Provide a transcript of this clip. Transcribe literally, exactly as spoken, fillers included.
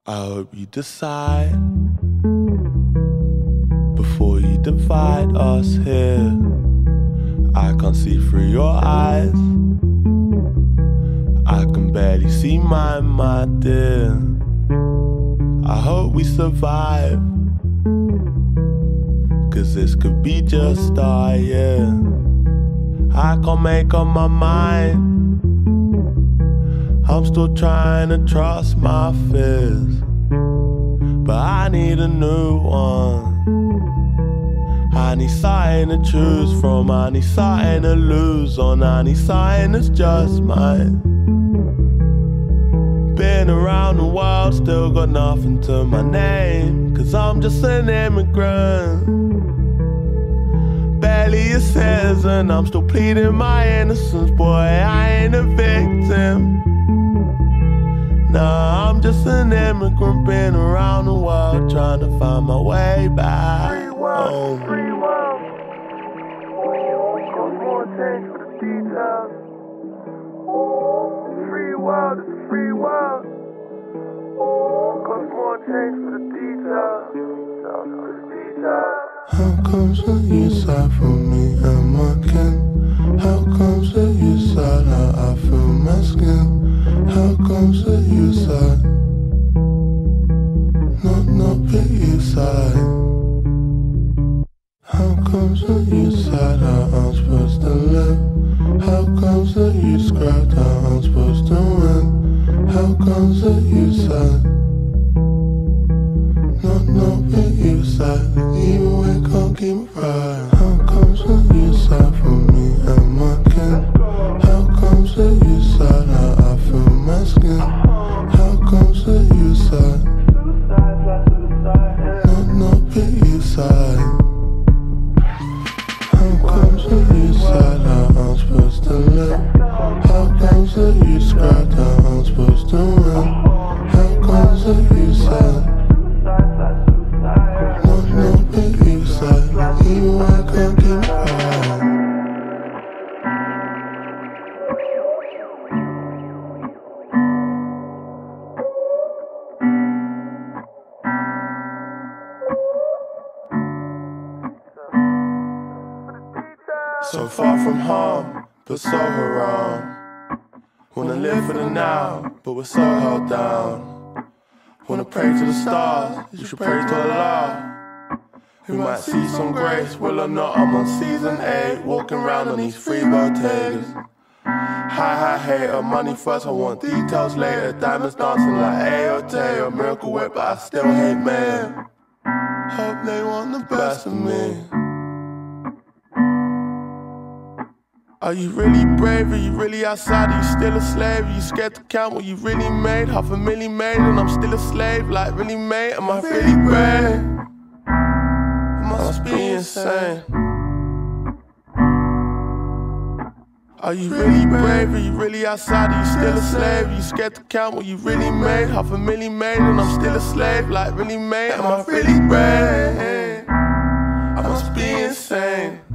I hope you decide before you divide us here. I can't see through your eyes, I can barely see mine, my dear. I hope we survive, cause this could be just our year. I can't make up my mind, I'm still trying to trust my fears, but I need a new one. I need something to choose from, I need something to lose on, I need something that's just mine. Been around the world, still got nothing to my name, cause I'm just an immigrant. Barely a citizen, I'm still pleading my innocence. Boy, I ain't a victim. Nah, I'm just an immigrant, been around the world, trying to find my way back free world, home. Free world, got more change for the details. Free world, it's a free world. Got more change for the details. For the details. How comes that you side for me and my kin? How comes that you side how I feel my skin? How comes that you side? Not, not pick you side. How comes that you side how I'm supposed to live? How comes that you scrapped how I'm supposed to win? How comes that you side? Not, not pick you side. Even we can't keep it right. How comes that you side for me and my kin? How comes that you side how I feel my skin? How comes that you side? Not, not pick you side. How comes that you side how I'm supposed to live? How comes that you scrapped how I'm supposed to win? How comes that you side? Not, not pick you side. Even I can't keep it right. So far from home, but so haram. Wanna live for the now, but we're so held down. Wanna pray to the stars, you should pray to Allah. We might see some grace, will or not, I'm on season eight, walking around on these free bodegas. High, high hater, money first, I want details later. Diamonds dancing like Ayote, a miracle whip, but I still hate man. Hope they want the best of me. Are you really brave? Are you really outside? Are you still a slave? Are you scared to count what you really made? Half a million made and I'm still a slave. Like really mate, am I really brave? I must be insane. Are you really brave? Are you really outside? Are you still a slave? Are you scared to count what you really made? Half a million made and I'm still a slave. Like really mate, am I really brave? I must be insane.